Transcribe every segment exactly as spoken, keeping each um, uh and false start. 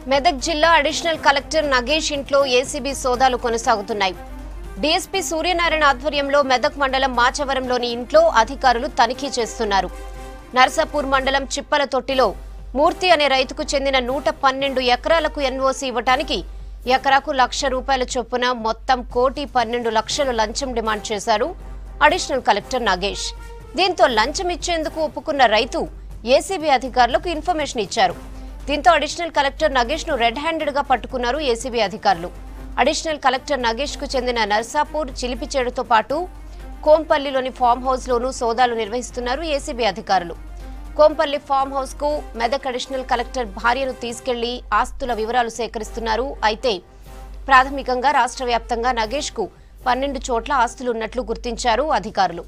మెదక్ జిల్లా additional collector Nagesh ఇంట్లో ACB సోదాలు కొనసాగుతున్నాయి. డీఎస్పీ సూర్యనారాయణ ఆధ్వర్యంలో మెదక్ మండలం మాచవరంలోని ఇంట్లో అధికారులు తనిఖీ చేస్తున్నారు. నర్సాపూర్ మండలం చిప్పల తొట్టిలో మూర్తి అనే రైతుకు చెందిన నూట పన్నెండు ఎకరాలకు ఎన్ఓసీ ఇవ్వటానికి ఎకరాకు లక్ష రూపాయల చొప్పున మొత్తం కోటి పన్నెండు లక్షలు లంచం డిమాండ్ చేశారు అడిషనల్ కలెక్టర్ నగేష్. దీంతో లంచం ఇచ్చేందుకు ఒప్పుకున్న రైతు ఏసీబీ అధికారులకు ఇన్ఫర్మేషన్ ఇచ్చారు. దీంతో అడిషనల్ కలెక్టర్ నగేష్ ను రెడ్ హ్యాండెడ్ గా పట్టుకున్నారు ఏసీబీ అధికారులు. అడిషనల్ కలెక్టర్ నగేష్ కు చెందిన నర్సాపూర్, చిలిపిచేడుతో పాటు కోంపల్లిలోని ఫామ్ హౌస్ లోనూ సోదాలు నిర్వహిస్తున్నారు ఏసీబీ అధికారులు. కోంపల్లి ఫామ్ హౌస్ కు మెదక్ అడిషనల్ కలెక్టర్ భార్యను తీసుకెళ్లి ఆస్తుల వివరాలు సేకరిస్తున్నారు. అయితే ప్రాథమికంగా రాష్ట్ర వ్యాప్తంగా నగేష్ కు పన్నెండు చోట్ల ఆస్తులున్నట్లు గుర్తించారు అధికారులు.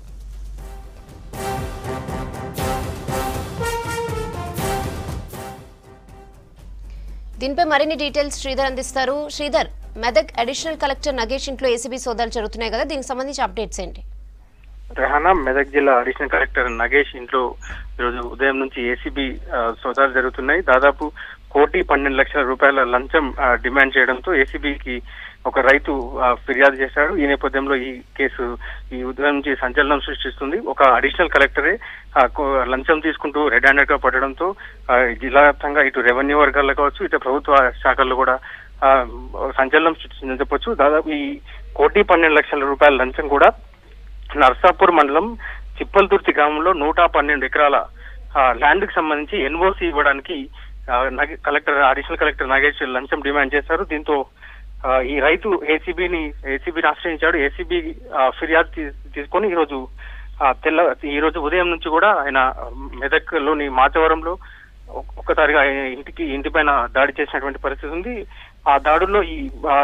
దీనిపై మరిన్ని డీటెయిల్స్ శ్రీధర్ అందిస్తారు. శ్రీధర్, మెదక్ అడిషనల్ కలెక్టర్ నగేష్ ఇంట్లో ఏసీబీ సోదాలు జరుగుతున్నాయి కదా, దీనికి సంబంధించి అప్డేట్స్ ఏంటి? రెహానా, మెదక్ జిల్లా అడిషనల్ కలెక్టర్ నగేష్ ఇంట్లో ఈరోజు ఉదయం నుంచి ఏసీబీ సోదాలు జరుగుతున్నాయి. దాదాపు కోటి పన్నెండు లక్షల రూపాయల లంచం డిమాండ్ చేయడంతో ఏసీబీకి ఒక రైతు ఫిర్యాదు చేశాడు. ఈ నేపథ్యంలో ఈ కేసు ఈ ఉదయం నుంచి సంచలనం సృష్టిస్తుంది. ఒక అడిషనల్ కలెక్టరే లంచం తీసుకుంటూ రెడ్ హ్యాండెడ్ గా పట్టడంతో జిల్లా వ్యాప్తంగా ఇటు రెవెన్యూ వర్గాల్లో కావచ్చు, ఇటు ప్రభుత్వ శాఖల్లో కూడా సంచలనం సృష్టిందని చెప్పొచ్చు. దాదాపు ఈ కోటి పన్నెండు లక్షల రూపాయల లంచం కూడా నర్సాపూర్ మండలం చిప్పల్తుర్తి గ్రామంలో నూట పన్నెండు ఎకరాల ల్యాండ్ కి సంబంధించి ఎన్ఓసీ ఇవ్వడానికి కలెక్టర్ అడిషనల్ కలెక్టర్ నాగేష్ లంచం డిమాండ్ చేశారు. దీంతో ఈ రైతు ఏసీబీని ఏసీబీని ఆశ్రయించాడు. ఏసీబీ ఫిర్యాదు తీసుకొని ఈ రోజు తెల్ల ఈ రోజు ఉదయం నుంచి కూడా ఆయన మెదక్ లోని మాచవరంలో ఒక్కసారిగా ఇంటికి ఇంటి పైన దాడి చేసినటువంటి పరిస్థితి ఉంది. ఆ దాడుల్లో ఈ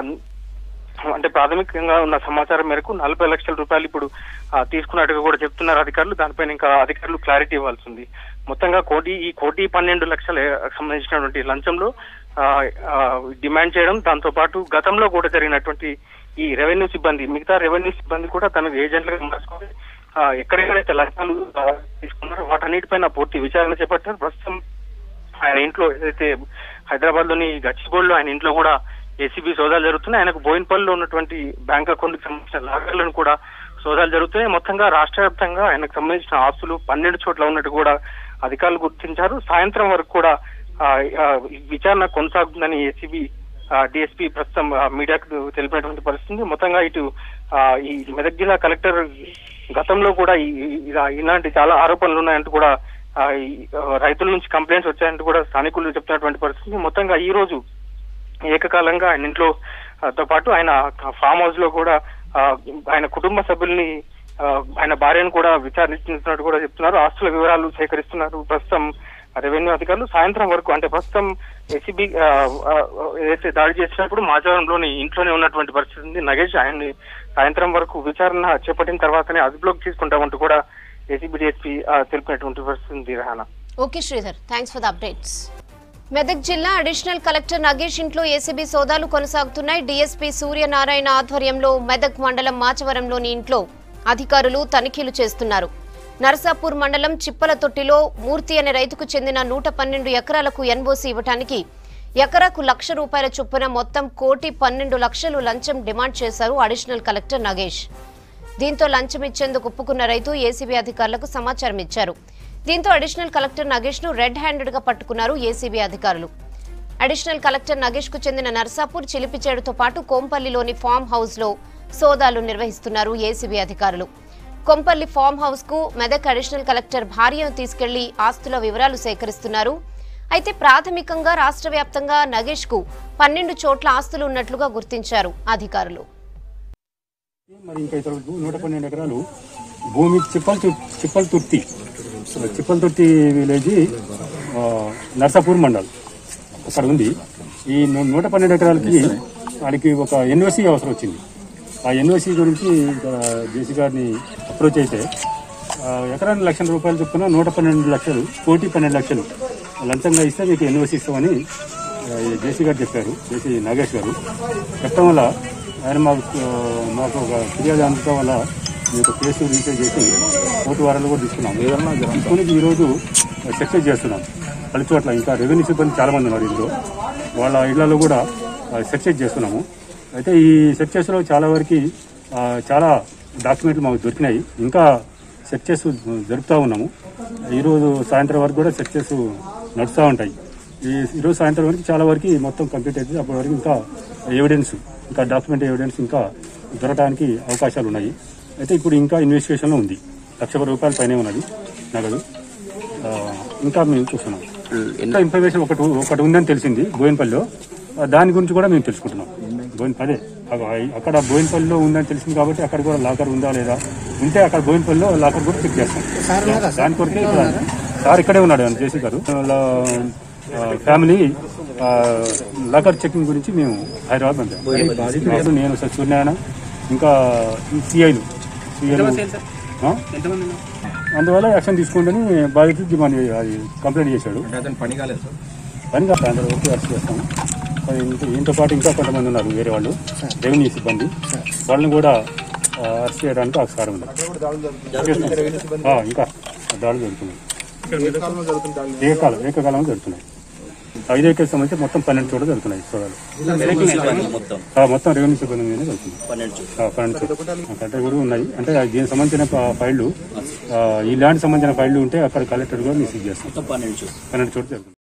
అంటే ప్రాథమికంగా ఉన్న సమాచారం మేరకు నలభై లక్షల రూపాయలు ఇప్పుడు తీసుకున్నట్టుగా కూడా చెప్తున్నారు అధికారులు. దానిపైన ఇంకా అధికారులు క్లారిటీ ఇవ్వాల్సి ఉంది. మొత్తంగా కోటి ఈ కోటి పన్నెండు లక్షల సంబంధించినటువంటి లంచంలో డిమాండ్ చేయడం, దాంతో పాటు గతంలో కూడా జరిగినటువంటి ఈ రెవెన్యూ సిబ్బంది మిగతా రెవెన్యూ సిబ్బంది కూడా తన ఏజెంట్లుగా మార్చుకొని ఎక్కడెక్కడైతే లంచాలు తీసుకున్నారో వాటన్నిటిపైన పూర్తి విచారణ చేపట్టారు. ప్రస్తుతం ఆయన ఇంట్లో ఏదైతే హైదరాబాద్ లోని గచ్చిబౌలిలో ఆయన ఇంట్లో కూడా ఏసీబీ సోదాలు జరుగుతున్నాయి. ఆయనకు బోయిన్పల్లిలో ఉన్నటువంటి బ్యాంక్ అకౌంట్ కి సంబంధించిన లాగర్లను కూడా సోదాలు జరుగుతున్నాయి. మొత్తంగా రాష్ట్ర వ్యాప్తంగా ఆయనకు సంబంధించిన ఆస్తులు పన్నెండు చోట్ల ఉన్నట్టు కూడా అధికారులు గుర్తించారు. సాయంత్రం వరకు కూడా విచారణ కొనసాగుతుందని ఏసీబీ డిఎస్పీ ప్రస్తుతం మీడియాకు తెలిపినటువంటి పరిస్థితి. మొత్తంగా ఇటు ఈ మెదక్ జిల్లా కలెక్టర్ గతంలో కూడా ఇలాంటి చాలా ఆరోపణలు ఉన్నాయంటూ కూడా రైతుల నుంచి కంప్లైంట్స్ వచ్చాయంటూ కూడా స్థానికులు చెప్తున్నటువంటి పరిస్థితి. మొత్తంగా ఈ రోజు ఏకకాలంగా ఆయన ఇంట్లో తో పాటు ఆయన ఫామ్ హౌస్ లో కూడా ఆయన కుటుంబ సభ్యుల్ని ఆయన భార్యను కూడా విచారించినట్టు కూడా చెప్తున్నారు. ఆస్తుల వివరాలు సేకరిస్తున్నారు ప్రస్తుతం రెవెన్యూ అధికారులు. సాయంత్రం వరకు అంటే ప్రస్తుతం ఏసీబీ ఏదైతే దాడి చేసినప్పుడు మాచవరంలోని ఇంట్లోనే ఉన్నటువంటి పరిస్థితి ఉంది. నగేష్ ఆయన్ని సాయంత్రం వరకు విచారణ చేపట్టిన తర్వాతనే అదుపులోకి తీసుకుంటామంటూ కూడా ఏసీబీ డిఎస్పీ తెలిపినటువంటి పరిస్థితి ఉంది. Rahana. Okay Sridhar, thanks for the updates. Medak జిల్లా అడిషనల్ కలెక్టర్ నగేష్ ఇంట్లో ఏసీబీ సోదాలు కొనసాగుతున్నాయి. డీఎస్పీ సూర్యనారాయణ ఆధ్వర్యంలో మెదక్ మండలం మాచవరంలోని ఇంట్లో అధికారులు తనిఖీలు చేస్తున్నారు. నర్సాపూర్ మండలం చిప్పల తొట్టిలో మూర్తి అనే రైతుకు చెందిన నూట పన్నెండు ఎకరాలకు ఎన్ఓసీ ఇవ్వటానికి ఎకరాకు లక్ష రూపాయల చొప్పున మొత్తం కోటి పన్నెండు లక్షలు లంచం డిమాండ్ చేశారు అడిషనల్ కలెక్టర్ నగేష్. దీంతో లంచం ఇచ్చేందుకు ఒప్పుకున్న రైతు ఏసీబీ అధికారులకు సమాచారం ఇచ్చారు. దీంతో అడిషనల్ కలెక్టర్ నగేష్ ను రెడ్ హ్యాండెడ్ గా పట్టుకున్నారు ఏసీబీ అధికారులు. అడిషనల్ కలెక్టర్ నగేష్ కు చెందిన నర్సాపూర్, చిలిపిచేడుతో పాటు కోంపల్లిలోని ఫామ్ హౌస్ లో సోదాలు నిర్వహిస్తున్నారు ఏసీబీ అధికారులు. కొంపల్లి ఫామ్ హౌస్ కు మెదక్ అడిషనల్ కలెక్టర్ భార్యను తీసుకెళ్లి ఆస్తుల వివరాలు సేకరిస్తున్నారు. అయితే ప్రాథమికంగా రాష్ట్ర వ్యాప్తంగా నగేష్ కు పన్నెండు చోట్ల ఆస్తులు ఉన్నట్లుగా గుర్తించారు అధికారులు. మరి ఇంకా ఇతర నూట పన్నెండు ఎకరాలు భూమి చిప్పల్ చిప్పల్ తుర్తి చిప్పల్ తుర్తి విలేజ్ నర్సాపూర్ మండల్ అక్కడ ఉంది. ఈ నూట పన్నెండు ఎకరాలకి వాడికి ఒక ఎన్ఓసీ అవసరం వచ్చింది. ఆ ఎన్ఓసీ గురించి జేసీ గారిని అప్రోచ్ అయితే ఎకరానికి లక్షల రూపాయలు చొప్పున నూట పన్నెండు లక్షలు కోటి పన్నెండు లక్షలు లంచంగా ఇస్తే మీకు ఎన్ఓసీ ఇస్తామని జేసీ గారు చెప్పారు. జేసీ నాగేష్ గారు చెప్పడం వల్ల ఆయన మాకు మాకు ఒక ఫిర్యాదు అందడం వల్ల మీకు కేసు రిజిస్టర్ చేసి కోర్టు వారాలు కూడా తీసుకున్నాం. ఏదన్నా తీసుకుని ఈరోజు సక్సెస్ చేస్తున్నాం. పలు చోట్ల ఇంకా రెవెన్యూ సిబ్బంది చాలా మంది ఉన్నారు ఇందులో. వాళ్ళ ఇళ్లలో కూడా సెర్చెస్ చేస్తున్నాము. అయితే ఈ సెర్చెస్లో చాలా వరకు చాలా డాక్యుమెంట్లు మాకు దొరికినాయి. ఇంకా సెర్చెస్ జరుపుతూ ఉన్నాము. ఈరోజు సాయంత్రం వరకు కూడా సెర్చెస్ నడుస్తూ ఉంటాయి. ఈ ఈరోజు సాయంత్రం వరకు చాలా వరకు మొత్తం కంప్లీట్ అవుతుంది. అప్పటి వరకు ఇంకా ఎవిడెన్స్ ఇంకా డాక్యుమెంట్ ఎవిడెన్స్ ఇంకా దొరకడానికి అవకాశాలు ఉన్నాయి. అయితే ఇప్పుడు ఇంకా ఇన్వెస్టిగేషన్లో ఉంది. లక్ష రూపాయల పైనే ఉన్నది నగదు. ఇంకా మేము చూస్తున్నాం. ఇంకా ఇన్ఫర్మేషన్ ఒకటి ఒకటి ఉందని తెలిసింది బోయినపల్లిలో. దాని గురించి కూడా మేము తెలుసుకుంటున్నాం. బోయినపల్లి అక్కడ బోయినపల్లిలో ఉందని తెలిసింది కాబట్టి అక్కడ కూడా లాకర్ ఉందా లేదా, ఉంటే అక్కడ బోయినపల్లిలో లాకర్ కూడా చెక్ చేస్తాం. దాని కొరకే సార్ ఇక్కడే ఉన్నాడు అని జేసీ గారు. ఫ్యామిలీ లాకర్ చెకింగ్ గురించి మేము హైదరాబాద్ పంపాము. నేను సూర్యనారాయణ ఇంకా సిఐలు సిఐలు అందువల్ల యాక్షన్ తీసుకోండి బాధితులు డిమాండ్ కంప్లైంట్ చేశాడు. పని కాలేదు పని కాదు అందరూ ఓకే అరెస్ట్ చేస్తాము. దీంతో పాటు ఇంకా కొంతమంది ఉన్నారు వేరే వాళ్ళు రెవెన్యూ సిబ్బంది, వాళ్ళని కూడా అరెస్ట్ చేయడానికి ఆస్కారం ఉంది. ఇంకా దాడులు జరుగుతున్నాయి. ఏకకాలం ఏకకాలంలో జరుగుతున్నాయి. ఐదు ఎకర్స్ సంబంధించి మొత్తం పన్నెండు చోట్ల జరుగుతున్నాయి సోదాలు. మొత్తం రెవెన్యూ సిబ్బంది మీద జరుగుతుంది. పన్నెండు చోట్ల అంటే కూడా ఉన్నాయి. అంటే దీనికి సంబంధించిన ఫైళ్లు ఈ ల్యాండ్ సంబంధించిన ఫైళ్లు ఉంటే అక్కడ కలెక్టర్ కూడా రిసీవ్ చేస్తాం. పన్నెండు చోట్ల జరుగుతుంది.